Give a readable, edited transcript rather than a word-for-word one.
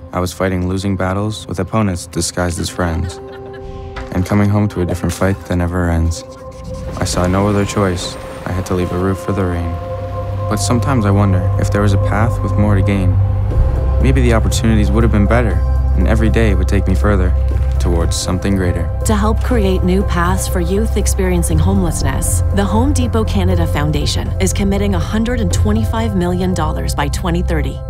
I was fighting losing battles with opponents disguised as friends, and coming home to a different fight that never ends. I saw no other choice. I had to leave a roof for the rain. But sometimes I wonder if there was a path with more to gain. Maybe the opportunities would have been better, and every day would take me further towards something greater. To help create new paths for youth experiencing homelessness, the Home Depot Canada Foundation is committing $125 million by 2030